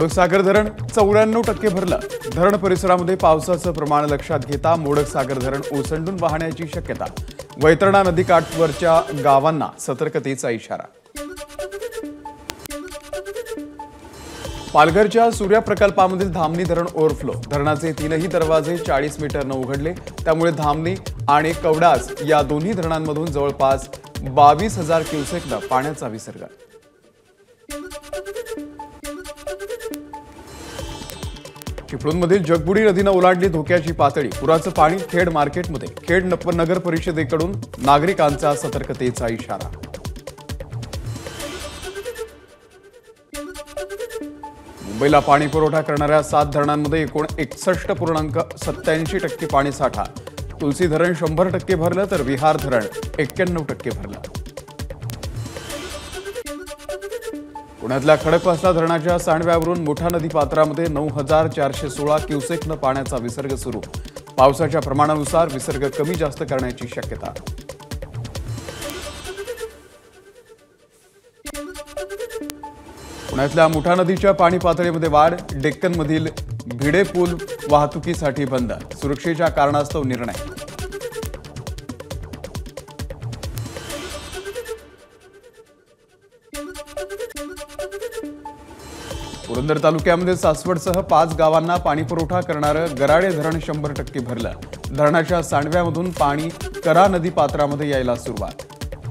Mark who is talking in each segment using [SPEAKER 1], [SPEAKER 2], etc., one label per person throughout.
[SPEAKER 1] मोडकसागर धरण 94% भरलं। धरण परिसरामध्ये पावसाचं प्रमाण लक्षात घेता मोडकसागर धरण ओसंडून वाहण्याची शक्यता। वैतरणा नदीकाठवरच्या गावांना सतर्कतेचा इशारा। पालघरच्या सूर्या प्रकल्पामधील धामणी धरण ओव्हरफ्लो। धरणाचे तीनही दरवाजे 40 मीटरनं उघडले, त्यामुळे धामणी आणि कवडास या दोन्ही धरणांमधून जवळपास 22,000 क्युसेकनं पाण्याचा विसर्ग। चिपळूणमधील जगबुडी नदीनं ओलांडली धोक्याची पातळी। पुराचं पाणी खेड मार्केटमध्ये। खेड नगर परिषदेकडून नागरिकांचा सतर्कतेचा इशारा। मुंबईला पाणी पुरवठा करणाऱ्या 7 धरणांमध्ये एकूण 61.87% पाणीसाठा। तुलसी धरण 100% भरलं तर विहार धरण 91% भरलं। पुण्यातल्या खडकवासला धरणाच्या सांडव्यावरून मुठा नदी पात्रामध्ये 9,416 क्युसेकनं पाण्याचा विसर्ग सुरू। पावसाच्या प्रमाणानुसार विसर्ग कमी जास्त करण्याची शक्यता। पुण्यातल्या मुठा नदीच्या पाणी पातळीमध्ये वाढ। डेक्कनमधील भिडे पूल वाहतुकीसाठी बंद। सुरक्षेच्या कारणास्तव निर्णय। पुरंदर तालुक्यामध्ये सासवडसह 5 गावांना पाणी पुरवठा करणारं गराडे धरण 100% भरलं। धरणाच्या सांडव्यामधून पाणी करा नदी पात्रामध्ये यायला सुरुवात।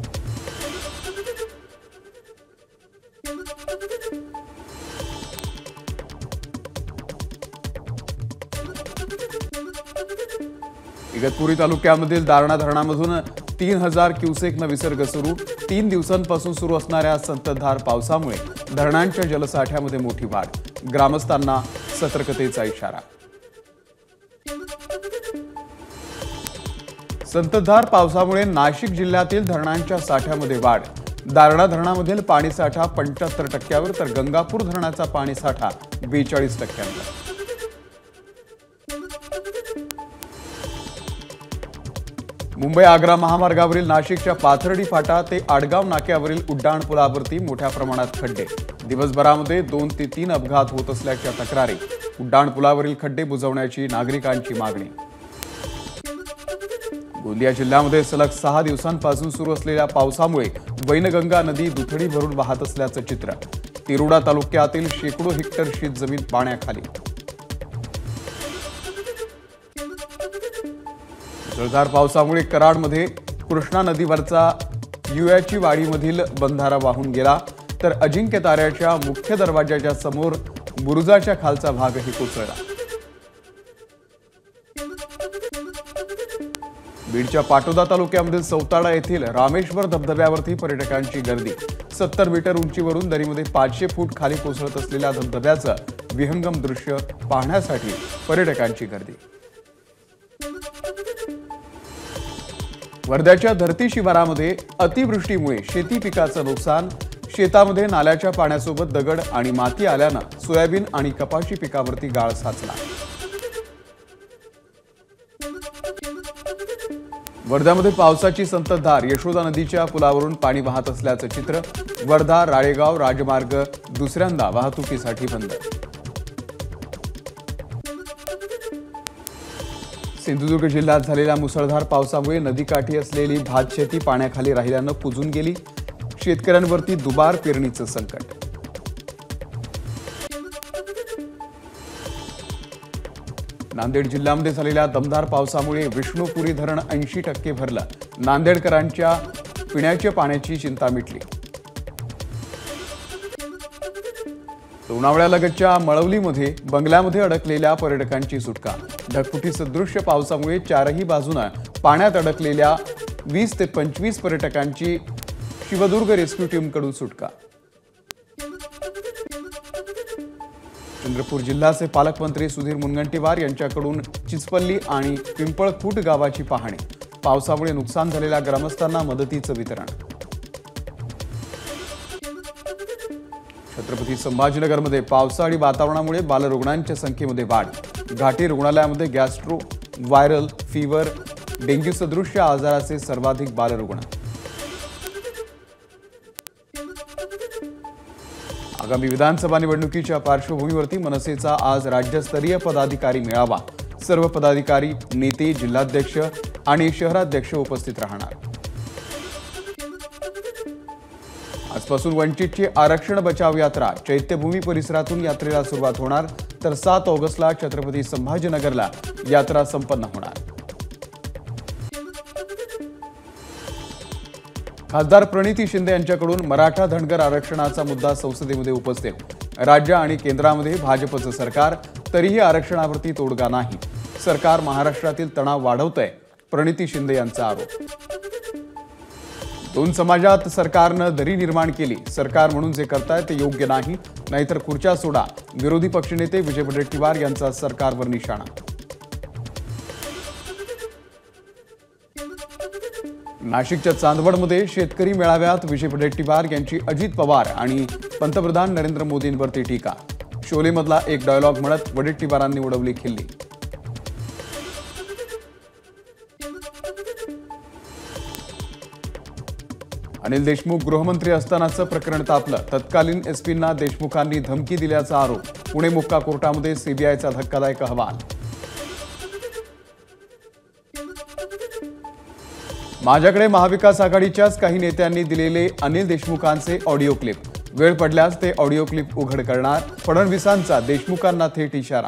[SPEAKER 1] इगतपुरी तालुक्यामधील दारणा धरणामधून 3,000 क्युसेकनं विसर्ग सुरू। 3 दिवसांपासून सुरू असणाऱ्या संततधार पावसामुळे धरणांच्या जलसाठ्यामध्ये मोठी वाढ। ग्रामस्थांना सतर्कतेचा इशारा। संततधार पावसामुळे नाशिक जिल्ह्यातील धरणांच्या साठ्यामध्ये वाढ। दारणा धरणामधील पाणीसाठा 75%वर तर गंगापूर धरणाचा पाणीसाठा 42%वर। मुंबई आग्रा महामार्गावरील नाशिकच्या पाथर्डी फाटा ते आडगाव नाक्यावरील उड्डाणपुलावरती मोठ्या प्रमाणात खड्डे। दिवसभरामध्ये 2 ते 3 अपघात होत असल्याच्या तक्रारी। उड्डाणपुलावरील खड्डे बुजवण्याची नागरिकांची मागणी। गोंदिया जिल्ह्यामध्ये सलग 6 दिवसांपासून सुरू असलेल्या पावसामुळे वैनगंगा नदी दुथडी भरून वाहत असल्याचं चित्र। तिरोडा तालुक्यातील शेकडो हेक्टर शेतजमीन पाण्याखाली। मुसळधार पावसामुळे कराडमध्ये कृष्णा नदीवरचा युयाची वाडीमधील बंधारा वाहून गेला, तर अजिंक्य ताऱ्याच्या मुख्य दरवाजाच्या समोर बुरुजाच्या खालचा भागही कोसळला। बीडच्या पाटोदा तालुक्यामधील सौताडा येथील रामेश्वर धबधब्यावरती पर्यटकांची गर्दी। 70 मीटर उंचीवरून दरीमध्ये 500 फूट खाली कोसळत असलेल्या धबधब्याचं विहंगम दृश्य पाहण्यासाठी पर्यटकांची गर्दी। वर्ध्याच्या धरती शिवारामध्ये अतिवृष्टीमुळे शेती पिकाचं नुकसान। शेतामध्ये नाल्याच्या पाण्यासोबत दगड आणि माती आल्यानं सोयाबीन आणि कपाशी पिकावरती गाळ साचला। वर्ध्यामध्ये पावसाची संततधार। यशोदा नदीच्या पुलावरून पाणी वाहत असल्याचं चित्र। वर्धा राळेगाव राजमार्ग दुसऱ्यांदा वाहतुकीसाठी बंद। सिंधुदुर्ग जिल्ह्यात झालेल्या मुसळधार पावसामुळे नदीकाठी असलेली भातशेती पाण्याखाली राहिल्यानं कुजून गेली। शेतकऱ्यांवरती दुबार पेरणीचं संकट। नांदेड जिल्ह्यामध्ये झालेल्या दमदार पावसामुळे विष्णुपुरी धरण 80% भरलं। नांदेडकरांच्या पिण्याच्या पाण्याची चिंता मिटली। लोणावळ्यालगतच्या मळवलीमध्ये बंगल्यामध्ये अडकलेल्या पर्यटकांची सुटका। ढगफुटी सदृश्य पावसामुळे 4ही बाजूने पाण्यात अडकलेल्या 20 ते 25 पर्यटकांची शिवदुर्ग रेस्क्यू टीमकडून सुटका। चंद्रपूर जिल्ह्याचे पालकमंत्री सुधीर मुनगंटीवार यांच्याकडून चिचपल्ली आणि पिंपळखूट गावाची पाहणी। पावसामुळे नुकसान झालेल्या ग्रामस्थांना मदतीचं वितरण। छत्रपती संभाजीनगरमध्ये पावसाळी वातावरणामुळे बालरुग्णांच्या संख्येमध्ये वाढ। घाटी रुग्णालयामध्ये गॅस्ट्रो व्हायरल फीवर डेंग्यू सदृश्य आजाराचे सर्वाधिक बालरुग्ण। आगामी विधानसभा निवडणुकीच्या पार्श्वभूमीवरती मनसेचा आज राज्यस्तरीय पदाधिकारी मेळावा। सर्व पदाधिकारी, नेते, जिल्हाध्यक्ष आणि शहराध्यक्ष उपस्थित राहणार। आजपासून वंचितची आरक्षण बचाव यात्रा चैत्यभूमी परिसरातून यात्रेला सुरुवात होणार, तर 7 ऑगस्टला छत्रपती संभाजीनगरला यात्रा संपन्न होणार। खासदार प्रणिती शिंदे यांच्याकडून मराठा धनगर आरक्षणाचा मुद्दा संसदेमध्ये उपस्थित। राज्य आणि केंद्रामध्ये भाजपचं सरकार, तरीही आरक्षणावरती तोडगा नाही। सरकार महाराष्ट्रातील तणाव वाढवतंय, प्रणिती शिंदे यांचा आरोप। दोन समाजात सरकारनं दरी निर्माण केली। सरकार म्हणून जे करताय ते योग्य नाही, नाहीतर खुर्च्या सोडा। विरोधी पक्षनेते विजय वडेट्टीवार यांचा सरकारवर निशाणा। नाशिकच्या चांदवडमध्ये शेतकरी मेळाव्यात विजय वडेट्टीवार यांची अजित पवार आणि पंतप्रधान नरेंद्र मोदींवरती टीका। शोलेमधला एक डायलॉग म्हणत वडेट्टीवारांनी उडवली खिल्ली। अनिल देशमुख गृहमंत्री असतानाचं प्रकरण तापलं। तत्कालीन एसपींना देशमुखांनी धमकी दिल्याचा आरोप। पुणे मोक्का कोर्टामध्ये सीबीआयचा धक्कादायक अहवाल। माझ्याकडे महाविकास आघाडीच्याच काही नेत्यांनी दिलेले अनिल देशमुखांचे ऑडिओ क्लिप, वेळ पडल्यास ते ऑडिओ क्लिप उघड करणार। फडणवीसांचा देशमुखांना थेट इशारा।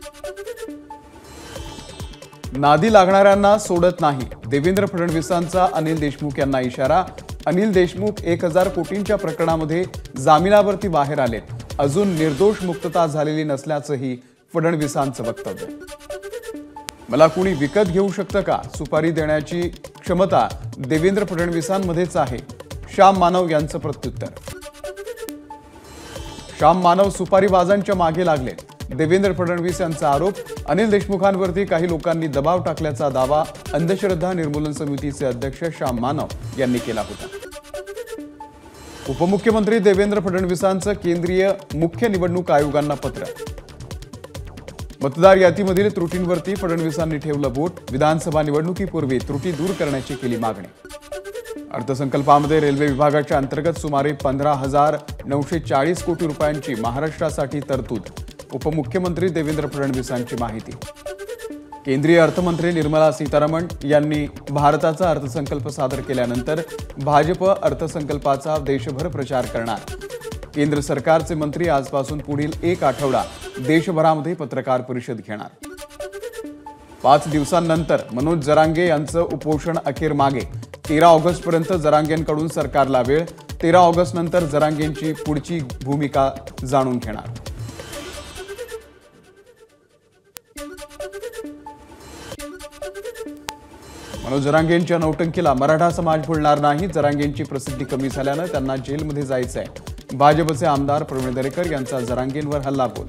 [SPEAKER 1] नादी लागणाऱ्यांना सोडत नाही, देवेंद्र फडणवीसांचा अनिल देशमुख यांना इशारा। अनिल देशमुख 1000 कोटींच्या प्रकरणामध्ये जामिनावरती बाहेर आलेत, अजून निर्दोष मुक्तता झालेली नसल्याचंही फडणवीसांचं वक्तव्य। मला कुणी विकत घेऊ शकतं का? सुपारी देण्याची क्षमता देवेंद्र फडणवीसांमध्येच आहे, श्याम मानव यांचं प्रत्युत्तर। श्याम मानव सुपारीबाजांच्या मागे लागले, देवेंद्र फडणवीस यांचा आरोप। अनिल देशमुखांवरती काही लोकांनी दबाव टाकल्याचा दावा अंधश्रद्धा निर्मूलन समितीचे अध्यक्ष श्याम मानव यांनी केला होता। उपमुख्यमंत्री देवेंद्र फडणवीसांचं केंद्रीय मुख्य निवडणूक आयोगांना पत्र। मतदार यादीमधील त्रुटींवरती फडणवीसांनी ठेवलं बोट। विधानसभा निवडणुकीपूर्वी त्रुटी दूर करण्याची केली मागणी। अर्थसंकल्पामध्ये रेल्वे विभागाच्या अंतर्गत सुमारे 15,940 कोटी रुपयांची महाराष्ट्रासाठी तरतूद। उपमुख्यमंत्री देवेंद्र फडणवीसांची माहिती। केंद्रीय अर्थमंत्री निर्मला सीतारामन यांनी भारताचा अर्थसंकल्प सादर केल्यानंतर भाजप अर्थसंकल्पाचा देशभर प्रचार करणार। केंद्र सरकारचे मंत्री आजपासून पुढील 1 आठवडा देशभरामध्ये पत्रकार परिषद घेणार। 5 दिवसांनंतर मनोज जरांगे यांचं उपोषण अखेर मागे। 13 ऑगस्टपर्यंत जरांगेंकडून सरकारला वेळ। 13 ऑगस्ट नंतर जरांगेंची पुढची भूमिका जाणून घेणार। मनोज जरांगेंच्या नौटंकीला मराठा समाज भुलणार नाही। जरांगेंची प्रसिद्धी कमी झाल्यानं त्यांना जेलमध्ये जायचंय। भाजपचे आमदार प्रवीण दरेकर यांचा जरांगेंवर हल्लाबोल।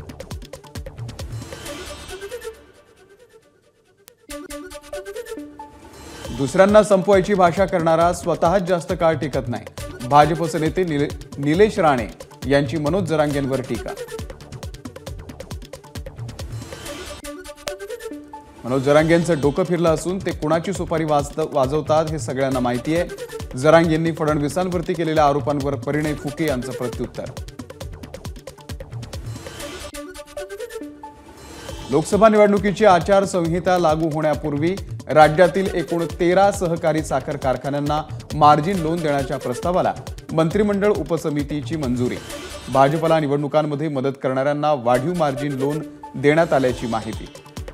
[SPEAKER 1] दुसऱ्यांना संपवायची भाषा करणारा स्वतःच जास्त काळ टिकत नाही। भाजपचे नेते निलेश राणे यांची मनोज जरांगेंवर टीका। मनोज जरांगेंचं डोकं फिरलं असून ते कुणाची सुपारी वाजवतात हे सगळ्यांना माहिती आहे। जरांगेंनी फडणवीसांवरती केलेल्या आरोपांवर परिणय फुके यांचं प्रत्युत्तर। लोकसभा निवडणुकीची आचारसंहिता लागू होण्यापूर्वी राज्यातील एकूण 13 सहकारी साखर कारखान्यांना मार्जिन लोन देण्याच्या प्रस्तावाला मंत्रिमंडळ उपसमितीची मंजुरी। भाजपला निवडणुकांमध्ये मदत करणाऱ्यांना वाढीव मार्जिन लोन देण्यात आल्याची माहिती।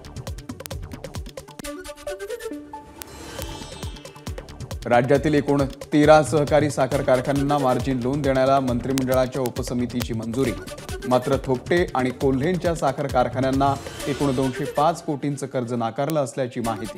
[SPEAKER 1] राज्यातील एकूण 13 सहकारी साखर कारखान्यांना मार्जिन लोन देण्याला मंत्रिमंडळाच्या उपसमितीची मंजुरी। मात्र थोपटे आणि कोल्हेंच्या साखर कारखान्यांना एकूण 205 कोटींचं कर्ज नाकारलं असल्याची माहिती।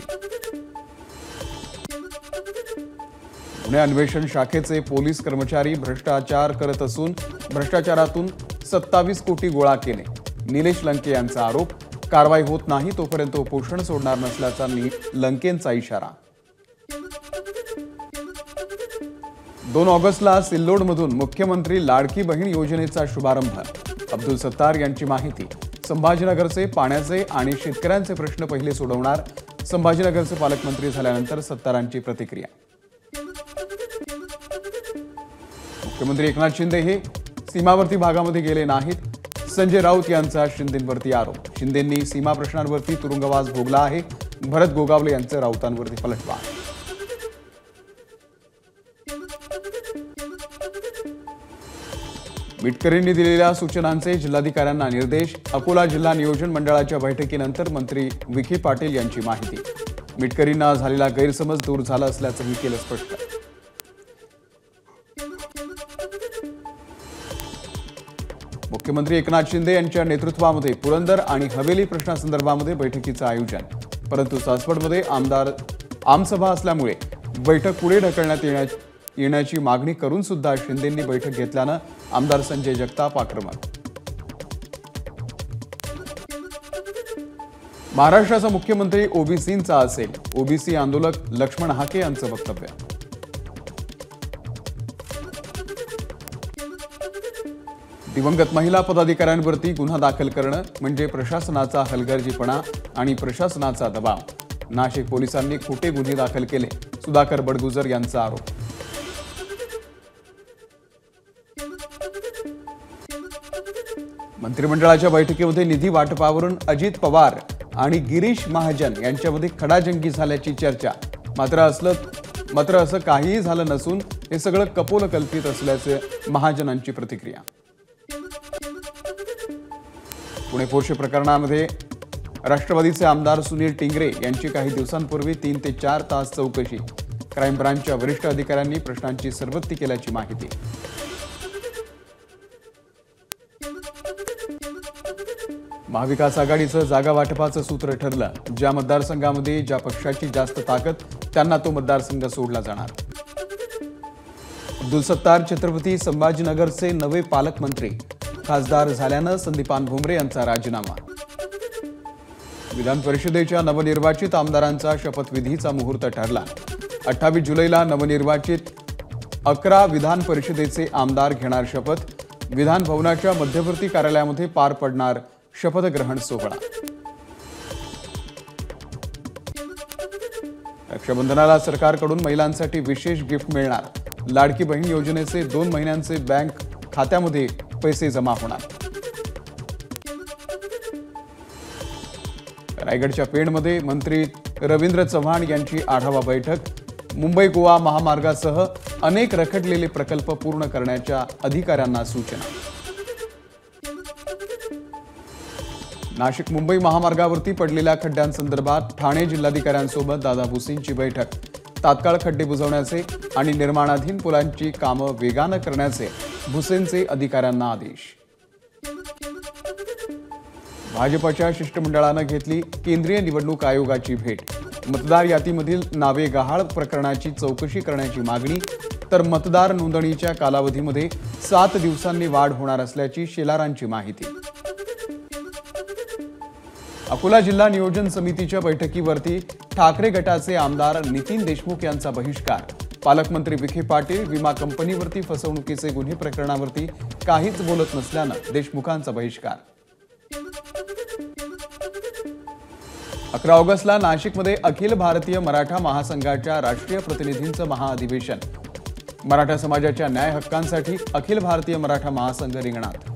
[SPEAKER 1] पुणे अन्वेषण शाखेचे पोलीस कर्मचारी भ्रष्टाचार करत असून भ्रष्टाचारातून 27 कोटी गोळा केले। निलेश लंके यांचा आरोप। कारवाई होत नाही तोपर्यंत उपोषण सोडणार नसल्याचा लंकेंचा इशारा। 2 ऑगस्टला सिल्लोडमधून मुख्यमंत्री लाडकी बहीण योजनेचा शुभारंभ। अब्दुल सत्तार यांची माहिती। संभाजीनगरचे पाण्याचे आणि शेतकऱ्यांचे प्रश्न पहिले सोडवणार। संभाजीनगरचे पालकमंत्री झाल्यानंतर सत्तारांची प्रतिक्रिया। मुख्यमंत्री एकनाथ शिंदे हे सीमावर्ती भागामध्ये गेले नाहीत। संजय राऊत यांचा शिंदेंवरती आरोप। शिंदेंनी सीमा प्रश्नांवरती तुरुंगवास भोगला आहे। भरत गोगावले यांचं राऊतांवरती पलटवार। मिटकरींनी दिलेल्या सूचनांचे जिल्हाधिकाऱ्यांना निर्देश। अकोला जिल्हा नियोजन मंडळाच्या बैठकीनंतर मंत्री विखे पाटील यांची माहिती। मिटकरींना झालेला गैरसमज दूर झाला असल्याचंही केलं स्पष्ट। मुख्यमंत्री एकनाथ शिंदे यांच्या नेतृत्वामध्ये पुरंदर आणि हवेली प्रश्नासंदर्भामध्ये बैठकीचं आयोजन, परंतु सासवडमध्ये आमसभा असल्यामुळे बैठक पुढे ढकलण्यात येण्याची मागणी करून सुद्धा शिंदेंनी बैठक घेतल्यानं आमदार संजय जगताप आक्रमक। महाराष्ट्राचा मुख्यमंत्री ओबीसींचा असेल, ओबीसी आंदोलक लक्ष्मण हाके यांचं वक्तव्य। दिवंगत महिला पदाधिकाऱ्यांवरती गुन्हा दाखल करणं म्हणजे प्रशासनाचा हलगर्जीपणा आणि प्रशासनाचा दबाव। नाशिक पोलिसांनी खोटे गुन्हे दाखल केले, सुधाकर बडगुजर यांचा आरोप। मंत्रिमंडळाच्या बैठकीमध्ये निधी वाटपावरून अजित पवार आणि गिरीश महाजन यांच्यामध्ये खडाजंगी झाल्याची चर्चा। मात्र असं काहीही झालं नसून हे सगळं कपोलकल्पित असल्याचे महाजनांची प्रतिक्रिया। पुणे पोर्शे प्रकरणामध्ये राष्ट्रवादीचे आमदार सुनील टिंगरे यांची काही दिवसांपूर्वी 3 ते 4 तास चौकशी। क्राईम ब्रांचच्या वरिष्ठ अधिकाऱ्यांनी प्रश्नांची सरबत्ती केल्याची माहिती। महाविकास आघाडीचं जागा वाटपाचं सूत्र ठरलं। ज्या मतदारसंघामध्ये ज्या पक्षाची जास्त ताकद त्यांना तो मतदारसंघ सोडला जाणार। अब्दुल सत्तार छत्रपती संभाजीनगरचे नवे पालकमंत्री, खासदार झाल्यानं संदीपान भुमरे यांचा राजीनामा। विधान परिषदेच्या नवनिर्वाचित आमदारांचा शपथविधीचा मुहूर्त ठरला। 28 जुलैला नवनिर्वाचित 11 विधान परिषदेचे आमदार घेणार शपथ। विधान भवनाच्या मध्यवर्ती कार्यालयामध्ये पार पडणार शपथग्रहण सोहळा। रक्षाबंधनाला सरकारकडून महिलांसाठी विशेष गिफ्ट मिळणार। लाडकी बहीण योजनेचे 2 महिन्यांचे बँक खात्यामध्ये पैसे जमा होणार। रायगडच्या पेणमध्ये मंत्री रवींद्र चव्हाण यांची आढावा बैठक। मुंबई गोवा महामार्गासह अनेक रखडलेले प्रकल्प पूर्ण करण्याच्या अधिकाऱ्यांना सूचना। नाशिक मुंबई महामार्गावरती पडलेल्या खड्ड्यांसंदर्भात ठाणे जिल्हाधिकाऱ्यांसोबत दादा भुसेंची बैठक। तात्काळ खड्डे बुजवण्याचे आणि निर्माणाधीन पुलांची कामं वेगानं करण्याचे भुसेंचे अधिकाऱ्यांना आदेश। भाजपच्या शिष्टमंडळानं घेतली केंद्रीय निवडणूक आयोगाची भेट। मतदार यादीमधील नावे गहाळ प्रकरणाची चौकशी करण्याची मागणी, तर मतदार नोंदणीच्या कालावधीमध्ये 7 दिवसांनी वाढ होणार असल्याची शेलारांची माहिती। अकोला जिल्हा नियोजन समितीच्या बैठकीवरती ठाकरे गटाचे आमदार नितीन देशमुख यांचा बहिष्कार। पालकमंत्री विखे पाटील विमा कंपनीवरती फसवणुकीचे गुन्हे प्रकरणावरती काहीच बोलत नसल्यानं देशमुखांचा बहिष्कार। 11 ऑगस्टला नाशिकमध्ये अखिल भारतीय मराठा महासंघाच्या राष्ट्रीय प्रतिनिधींचं महाअधिवेशन। मराठा समाजाच्या न्याय हक्कांसाठी अखिल भारतीय मराठा महासंघ रिंगणात।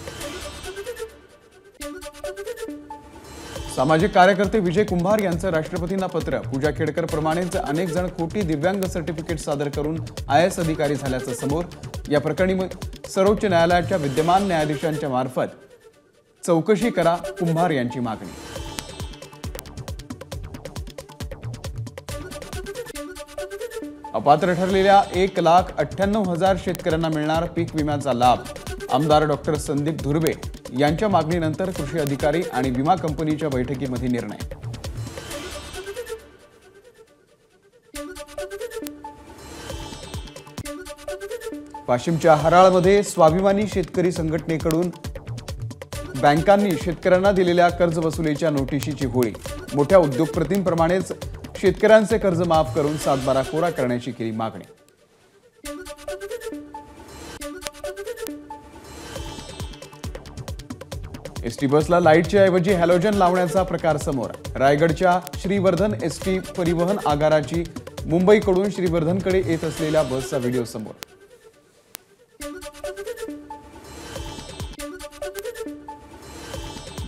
[SPEAKER 1] सामाजिक कार्यकर्ते विजय कुंभार यांचं राष्ट्रपतींना पत्र। पूजा खेडकर प्रमाणेच अनेक जण खोटी दिव्यांग सर्टिफिकेट सादर करून IAS अधिकारी झाल्याचं समोर। या प्रकरणी सर्वोच्च न्यायालयाच्या विद्यमान न्यायाधीशांच्या मार्फत चौकशी करा, कुंभार यांची मागणी। अपात्र ठरलेल्या 1,98,000 शेतकऱ्यांना मिळणार पीक विम्याचा लाभ। आमदार डॉक्टर संदीप धुर्वे यांच्या मागणीनंतर कृषी अधिकारी आणि विमा कंपनीच्या बैठकीमध्ये निर्णय। वाशिमच्या हराळमध्ये स्वाभिमानी शेतकरी संघटनेकडून बँकांनी शेतकऱ्यांना दिलेल्या कर्ज वसुलीच्या नोटिशीची होळी। मोठ्या उद्योगपतींप्रमाणेच शेतकऱ्यांचे कर्ज माफ करून 7/12 कोरा करण्याची केली मागणी। एसटी बसला लाईटच्या ऐवजी हॅलोजन लावण्याचा प्रकार समोर। रायगडच्या श्रीवर्धन एसटी परिवहन आगाराची मुंबईकडून श्रीवर्धनकडे येत असलेल्या बसचा व्हिडिओ समोर।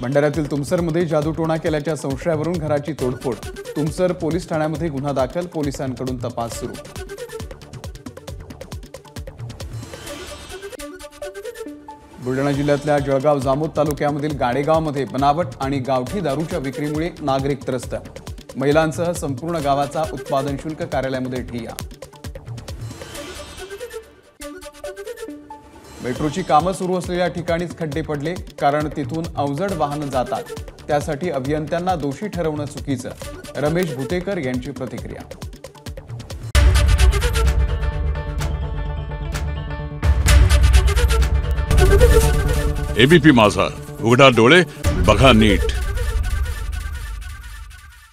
[SPEAKER 1] भंडाऱ्यातील तुमसरमध्ये जादूटोणा केल्याच्या संशयावरून घराची तोडफोड. तुमसर पोलीस ठाण्यामध्ये गुन्हा दाखल, पोलिसांकडून तपास सुरू. बुलढाणा जिल्ह्यातल्या जळगाव जामोद तालुक्यामधील गाडेगावमध्ये बनावट आणि गावठी दारूच्या विक्रीमुळे नागरिक त्रस्त. महिलांसह संपूर्ण गावाचा उत्पादन शुल्क कार्यालयामध्ये ठिय्या. मेट्रोची कामं सुरू असलेल्या ठिकाणीच खड्डे पडले, कारण तिथून अवजड वाहनं जातात. त्यासाठी अभियंत्यांना दोषी ठरवणं चुकीचं. रमेश भुतेकर यांची प्रतिक्रिया.
[SPEAKER 2] एबीपी माझा, उघडा डोळे बघा नीट.